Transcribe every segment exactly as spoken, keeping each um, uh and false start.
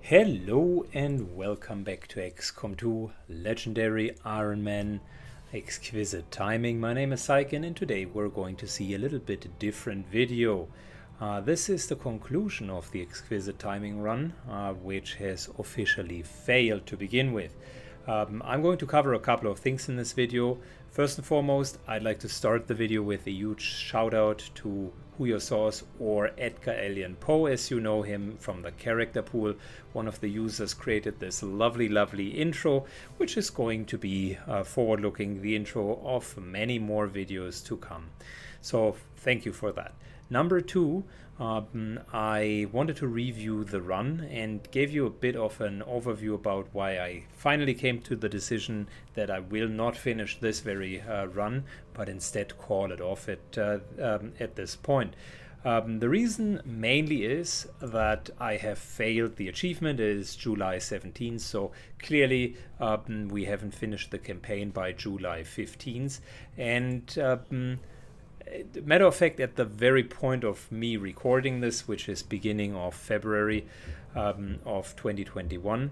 Hello and welcome back to X COM two Legendary Iron Man Exquisite Timing. My name is Syken and today we're going to see a little bit different video. Uh, this is the conclusion of the Exquisite Timing run, uh, which has officially failed to begin with. Um, I'm going to cover a couple of things in this video. First and foremost, I'd like to start the video with a huge shout out to Who Your Source, or Edgar Allan Poe as you know him from the character pool. One of the users created this lovely lovely intro, which is going to be uh, forward looking the intro of many more videos to come. So thank you for that. Number two, um, I wanted to review the run and gave you a bit of an overview about why I finally came to the decision that I will not finish this very uh, run, but instead call it off at, uh, um, at this point. Um, the reason mainly is that I have failed. The achievement is July seventeenth, so clearly um, we haven't finished the campaign by July fifteenth. And um, matter of fact, at the very point of me recording this, which is beginning of February um, of twenty twenty-one,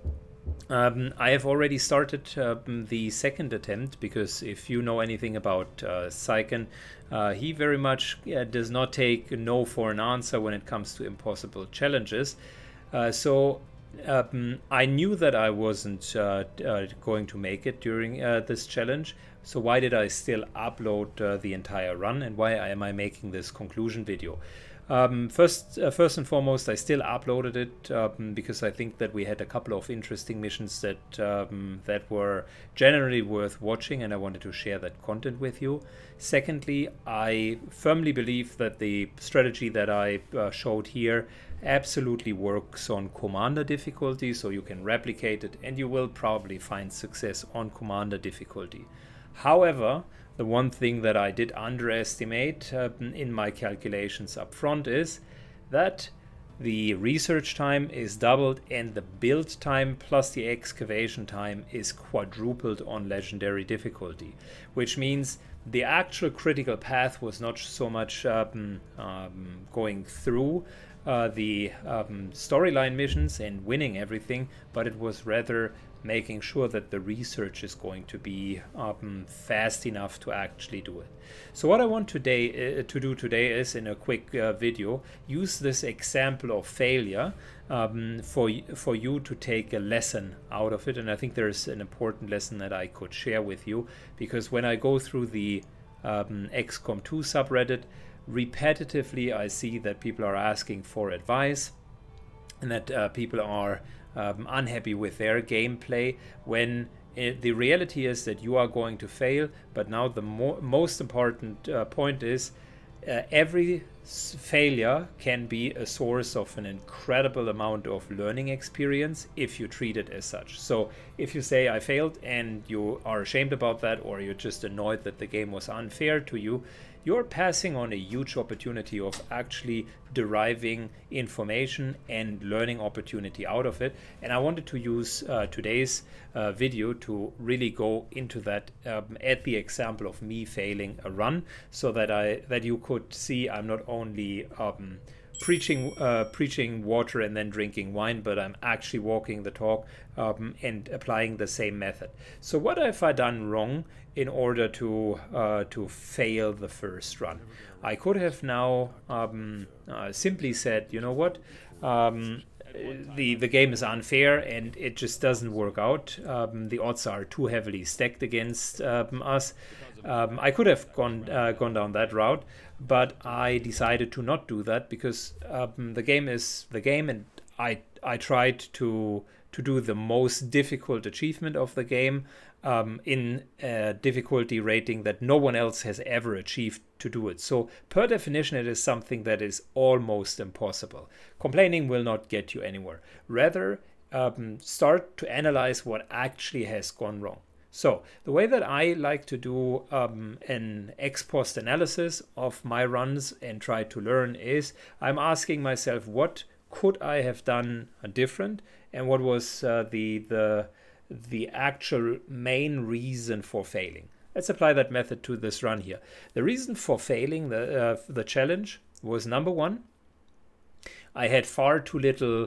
um, I have already started um, the second attempt, because if you know anything about uh, Syken, uh, he very much uh, does not take no for an answer when it comes to impossible challenges. Uh, so um, I knew that I wasn't uh, uh, going to make it during uh, this challenge. So why did I still upload uh, the entire run, and why am I making this conclusion video? Um, first, uh, first and foremost, I still uploaded it um, because I think that we had a couple of interesting missions that um, that were generally worth watching, and I wanted to share that content with you. Secondly, I firmly believe that the strategy that I uh, showed here absolutely works on Commander difficulty, so you can replicate it and you will probably find success on Commander difficulty. However, the one thing that I did underestimate uh, in my calculations up front is that the research time is doubled and the build time plus the excavation time is quadrupled on legendary difficulty, which means the actual critical path was not so much um, um, going through uh, the um, storyline missions and winning everything, but it was rather making sure that the research is going to be um, fast enough to actually do it. So what I want today uh, to do today is, in a quick uh, video, use this example of failure um, for for you to take a lesson out of it. And I think there's an important lesson that I could share with you, because when I go through the um, X COM two subreddit, repetitively I see that people are asking for advice, and that uh, people are Um, unhappy with their gameplay, when it, the reality is that you are going to fail. But now the mo most important uh, point is uh, every failure can be a source of an incredible amount of learning experience if you treat it as such. So if you say I failed and you are ashamed about that, or you're just annoyed that the game was unfair to you, you're passing on a huge opportunity of actually deriving information and learning opportunity out of it. And I wanted to use uh, today's uh, video to really go into that um, at the example of me failing a run, so that I that you could see I'm not only um, preaching uh, preaching water and then drinking wine, but I'm actually walking the talk um, and applying the same method. So what have I done wrong in order to uh, to fail the first run? I could have now um, uh, simply said, you know what, um, the the game is unfair and it just doesn't work out. Um, the odds are too heavily stacked against um, us. Um, I could have gone uh, gone down that route, but I decided to not do that, because um, the game is the game, and I I tried to to do the most difficult achievement of the game um, in a difficulty rating that no one else has ever achieved to do it. So per definition, it is something that is almost impossible. Complaining will not get you anywhere. Rather, um, start to analyze what actually has gone wrong. So the way that I like to do um, an ex post analysis of my runs and try to learn is, I'm asking myself, what could I have done different, and what was uh, the the the actual main reason for failing. Let's apply that method to this run here. The reason for failing the uh, the challenge was, number one, I had far too little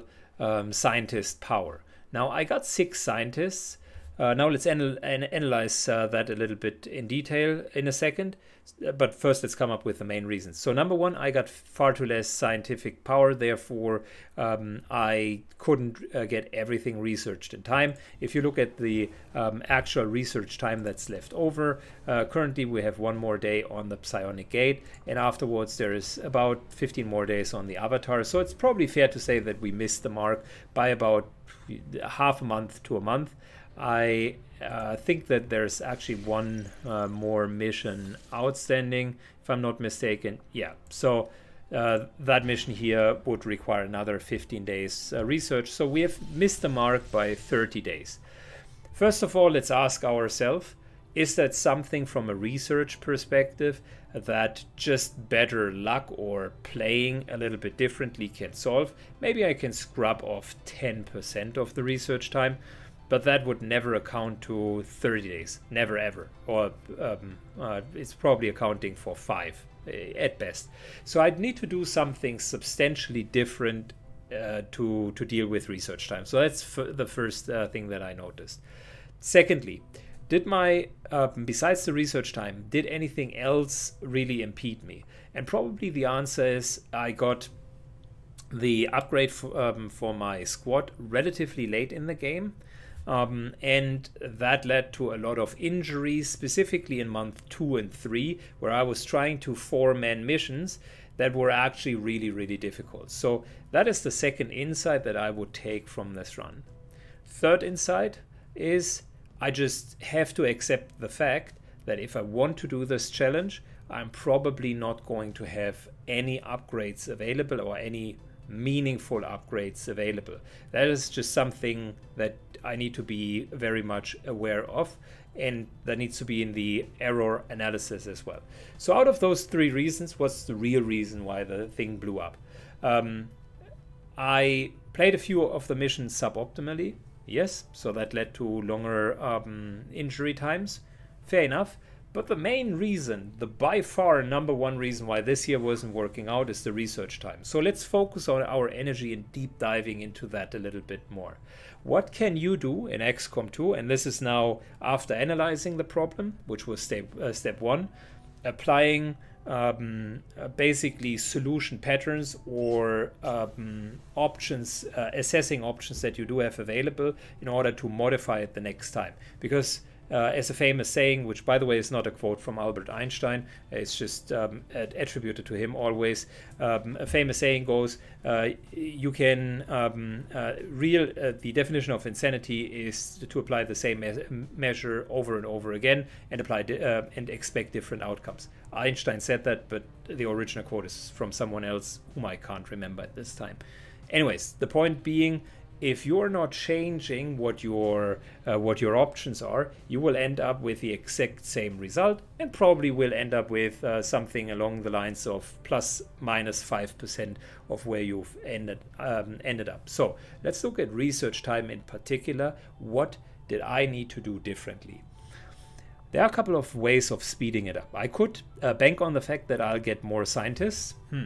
um, scientist power. Now I got six scientists. Uh, now let's anal an analyze uh, that a little bit in detail in a second. But first, let's come up with the main reasons. So number one, I got far too less scientific power. Therefore, um, I couldn't uh, get everything researched in time. If you look at the um, actual research time that's left over, uh, currently we have one more day on the psionic gate. And afterwards, there is about fifteen more days on the avatar. So it's probably fair to say that we missed the mark by about half a month to a month. I uh, think that there's actually one uh, more mission outstanding, if I'm not mistaken. Yeah, so uh, that mission here would require another fifteen days uh, research. So we have missed the mark by thirty days. First of all, let's ask ourselves, is that something from a research perspective that just better luck or playing a little bit differently can solve? Maybe I can scrub off ten percent of the research time, but that would never account to thirty days, never ever, or um, uh, it's probably accounting for five uh, at best. So I'd need to do something substantially different uh, to, to deal with research time. So that's f the first uh, thing that I noticed. Secondly, did my, uh, besides the research time, did anything else really impede me? And probably the answer is I got the upgrade for, um, for my squad relatively late in the game. Um, and that led to a lot of injuries, specifically in month two and three, where I was trying to four-man missions that were actually really, really difficult. So that is the second insight that I would take from this run. Third insight is I just have to accept the fact that if I want to do this challenge, I'm probably not going to have any upgrades available or any meaningful upgrades available. That is just something that I need to be very much aware of, and that needs to be in the error analysis as well. So out of those three reasons, what's the real reason why the thing blew up? Um, I played a few of the missions suboptimally, yes, so that led to longer um, injury times, fair enough. But the main reason, the by far number one reason why this year wasn't working out is the research time. So let's focus on our energy and deep diving into that a little bit more. What can you do in X COM two? And this is now after analyzing the problem, which was step, uh, step one, applying um, uh, basically solution patterns or um, options, uh, assessing options that you do have available in order to modify it the next time. Because Uh, as a famous saying, which by the way is not a quote from Albert Einstein, it's just um, attributed to him always, um, a famous saying goes, uh, you can, um, uh, real, uh, the definition of insanity is to apply the same me measure over and over again and apply uh, and expect different outcomes. Einstein said that, but the original quote is from someone else whom I can't remember at this time. Anyways, the point being, if you're not changing what your uh, what your options are, you will end up with the exact same result and probably will end up with uh, something along the lines of plus minus five percent of where you've ended um, ended up. So let's look at research time in particular. What did I need to do differently? There are a couple of ways of speeding it up. I could uh, bank on the fact that I'll get more scientists. Hmm.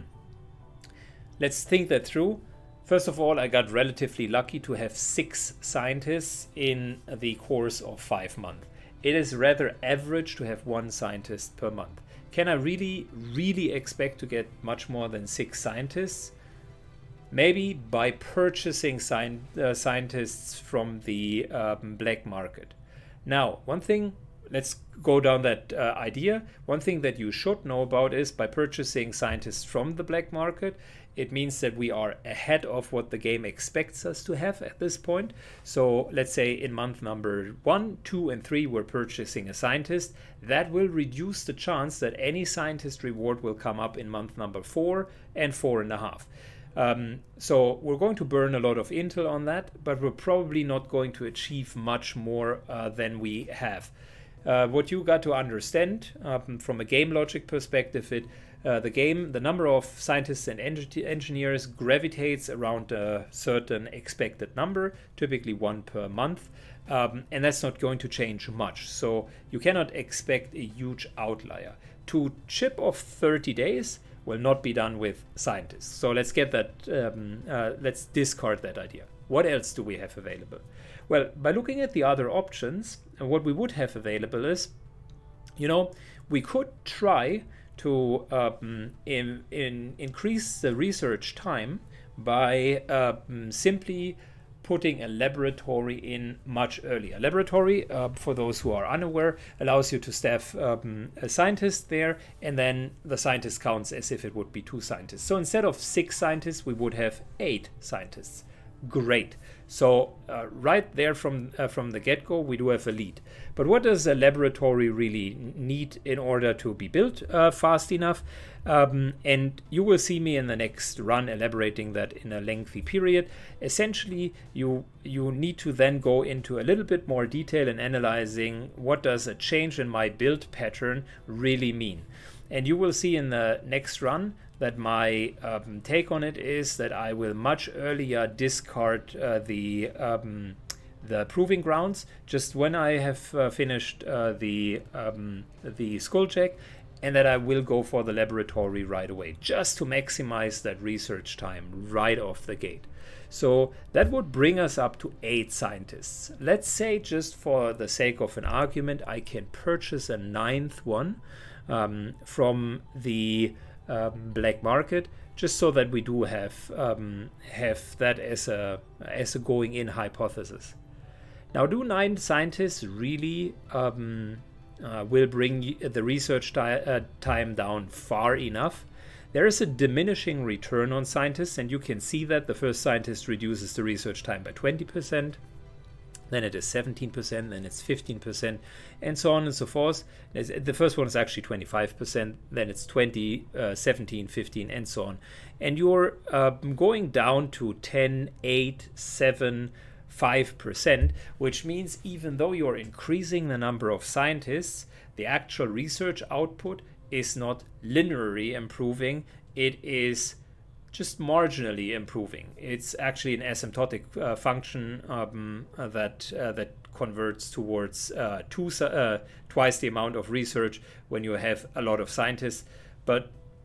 Let's think that through. First of all, I got relatively lucky to have six scientists in the course of five months. It is rather average to have one scientist per month. Can I really, really expect to get much more than six scientists? Maybe by purchasing sci uh, scientists from the um, black market. Now, one thing, let's go down that uh, idea. One thing that you should know about is by purchasing scientists from the black market, it means that we are ahead of what the game expects us to have at this point. So let's say in month number one, two, and three, we're purchasing a scientist. That will reduce the chance that any scientist reward will come up in month number four and four and a half. Um, so we're going to burn a lot of intel on that, but we're probably not going to achieve much more uh, than we have. Uh, what you got to understand um, from a game logic perspective, it Uh, the game, the number of scientists and engineers gravitates around a certain expected number, typically one per month, um, and that's not going to change much. So you cannot expect a huge outlier. To chip off thirty days, will not be done with scientists. So let's get that, um, uh, let's discard that idea. What else do we have available? Well, by looking at the other options, what we would have available is, you know, we could try to um, in, in increase the research time by um, simply putting a laboratory in much earlier. Laboratory, uh, for those who are unaware, allows you to staff um, a scientist there, and then the scientist counts as if it would be two scientists. So instead of six scientists, we would have eight scientists. Great. So uh, right there from uh, from the get-go, we do have a lead. But what does a laboratory really need in order to be built uh, fast enough? Um, and you will see me in the next run elaborating that in a lengthy period. Essentially, you you need to then go into a little bit more detail in analyzing what does a change in my build pattern really mean. And you will see in the next run that my um, take on it is that I will much earlier discard uh, the um, the proving grounds just when I have uh, finished uh, the um, the skull check, and that I will go for the laboratory right away just to maximize that research time right off the gate. So that would bring us up to eight scientists. Let's say, just for the sake of an argument, I can purchase a ninth one um, from the Um, black market, just so that we do have um, have that as a as a going in hypothesis. Now, do nine scientists really um, uh, will bring the research uh, time down far enough? There is a diminishing return on scientists, and you can see that the first scientist reduces the research time by twenty percent. Then it is seventeen percent, then it's fifteen percent, and so on and so forth. The first one is actually twenty-five percent, then it's twenty, uh, seventeen, fifteen, and so on. And you're uh, going down to ten, eight, seven, five percent, which means even though you're increasing the number of scientists, the actual research output is not linearly improving. It is just marginally improving. It's actually an asymptotic uh, function um, uh, that uh, that converts towards uh, two uh, twice the amount of research when you have a lot of scientists. But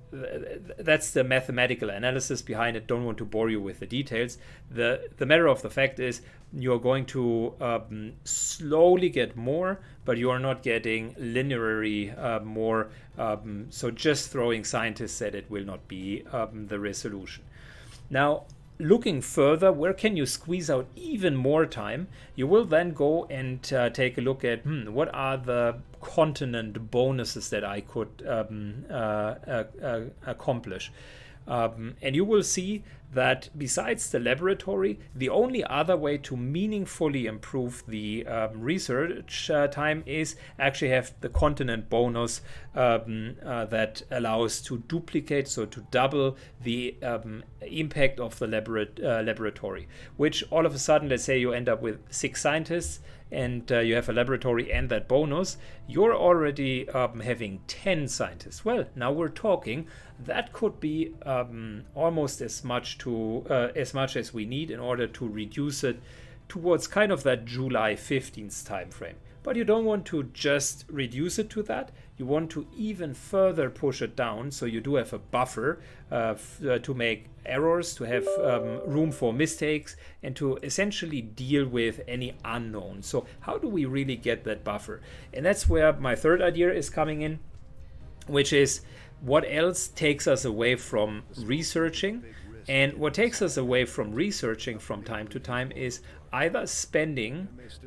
th that's the mathematical analysis behind it. Don't want to bore you with the details. The the matter of the fact is, you're going to um, slowly get more, but you are not getting linearly uh, more. Um, so just throwing scientists at it will not be um, the resolution. Now, looking further, where can you squeeze out even more time? You will then go and uh, take a look at hmm, what are the continent bonuses that I could um, uh, uh, uh, accomplish. Um, and you will see that besides the laboratory, the only other way to meaningfully improve the um, research uh, time is actually have the continent bonus um, uh, that allows to duplicate, so to double the um, impact of the labora uh, laboratory, which all of a sudden, let's say you end up with six scientists and uh, you have a laboratory and that bonus, you're already um, having ten scientists. Well, now we're talking. That could be um, almost as much to uh, as much as we need in order to reduce it towards kind of that July fifteenth time frame. But you don't want to just reduce it to that. You want to even further push it down, so you do have a buffer uh, f uh, to make errors, to have um, room for mistakes, and to essentially deal with any unknown. So how do we really get that buffer? And that's where my third idea is coming in, which is what else takes us away from researching. And what takes us away from researching from time to time is either spending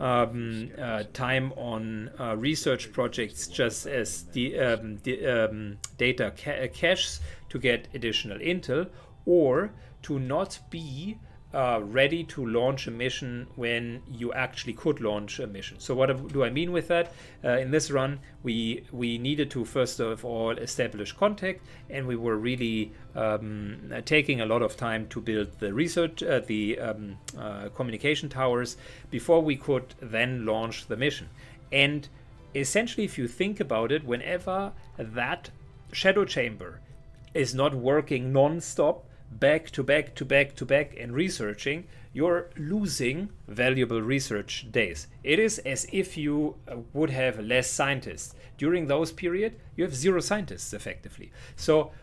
um, uh, time on uh, research projects just as the, um, the um, data ca caches to get additional intel, or to not be uh, ready to launch a mission when you actually could launch a mission. So what do I mean with that? Uh, in this run, we we needed to first of all establish contact, and we were really um, taking a lot of time to build the research, uh, the um, uh, communication towers before we could then launch the mission. And essentially, if you think about it, whenever that shadow chamber is not working non-stop, back to back to back to back and researching, you're losing valuable research days. It is as if you would have less scientists. During those periods, you have zero scientists effectively. So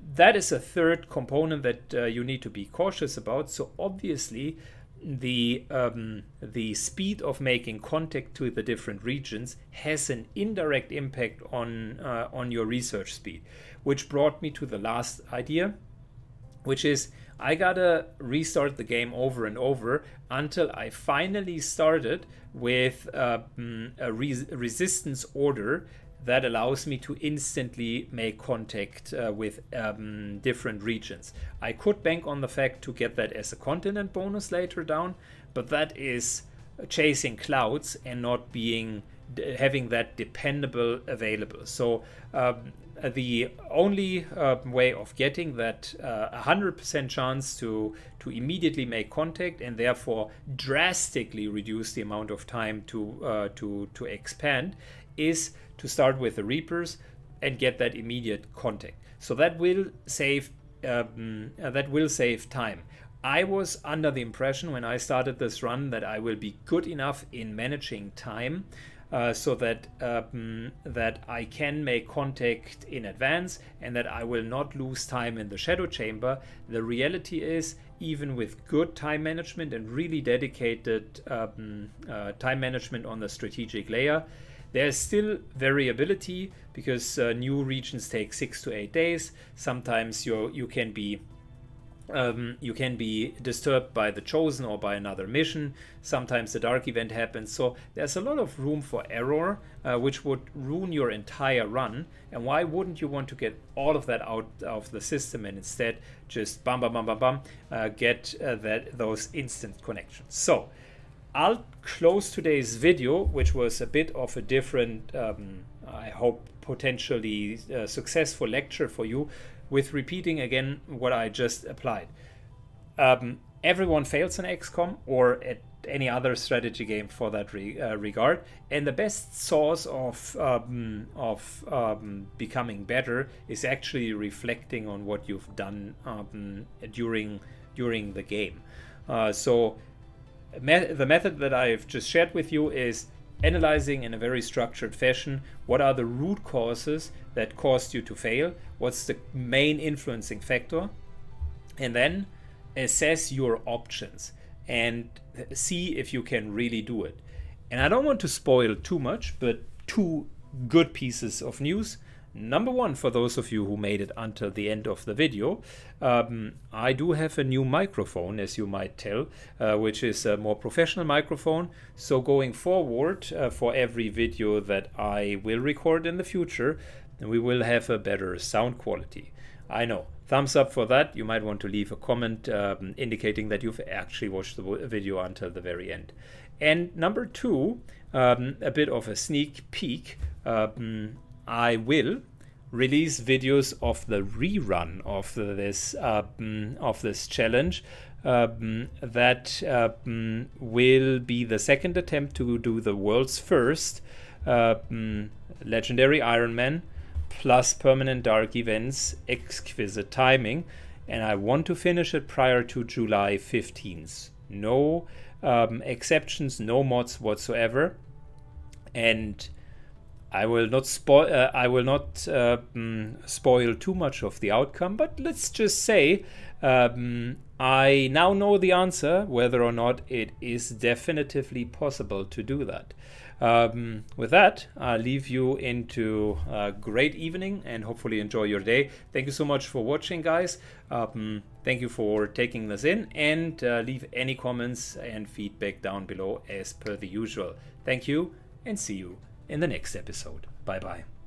that is a third component that uh, you need to be cautious about. So obviously the um, the speed of making contact to the different regions has an indirect impact on uh, on your research speed, which brought me to the last idea, which is I gotta restart the game over and over until I finally started with uh, a res resistance order that allows me to instantly make contact uh, with um, different regions. I could bank on the fact to get that as a continent bonus later down, but that is chasing clouds and not being having that dependable available. So um, the only uh, way of getting that uh, one hundred percent chance to to immediately make contact and therefore drastically reduce the amount of time to uh, to to expand is to start with the Reapers and get that immediate contact. So that will save um, uh, that will save time. I was under the impression when I started this run that I will be good enough in managing time uh, so that um, that I can make contact in advance and that I will not lose time in the Shadow Chamber. The reality is, even with good time management and really dedicated um, uh, time management on the strategic layer, there's still variability because uh, new regions take six to eight days. Sometimes you you can be um, you can be disturbed by the Chosen or by another mission. Sometimes the dark event happens. So there's a lot of room for error, uh, which would ruin your entire run. And why wouldn't you want to get all of that out of the system and instead just bam bam bam bam bam uh, get uh, that those instant connections? So I'll close today's video, which was a bit of a different, um, I hope potentially uh, successful lecture for you, with repeating again what I just applied. Um, everyone fails in X COM or at any other strategy game for that re uh, regard, and the best source of um, of um, becoming better is actually reflecting on what you've done um, during during the game. Uh, so. The method that I've just shared with you is analyzing in a very structured fashion what are the root causes that caused you to fail, what's the main influencing factor, and then assess your options and see if you can really do it. And I don't want to spoil too much, but two good pieces of news. Number one, for those of you who made it until the end of the video, um, I do have a new microphone, as you might tell, uh, which is a more professional microphone. So going forward, uh, for every video that I will record in the future, we will have a better sound quality. I know. Thumbs up for that. You might want to leave a comment um, indicating that you've actually watched the video until the very end. And number two, um, a bit of a sneak peek. Um, I will release videos of the rerun of this um, of this challenge. Um, that um, will be the second attempt to do the world's first um, legendary Iron Man plus permanent dark events, Exquisite Timing, and I want to finish it prior to July fifteenth. No um, exceptions, no mods whatsoever, and I will not spoil. Uh, I will not uh, mm, spoil too much of the outcome. But let's just say um, I now know the answer, whether or not it is definitively possible to do that. Um, with that, I'll leave you into a great evening and hopefully enjoy your day. Thank you so much for watching, guys. Um, thank you for taking this in, and uh, leave any comments and feedback down below as per the usual. Thank you, and see you in the next episode. Bye bye.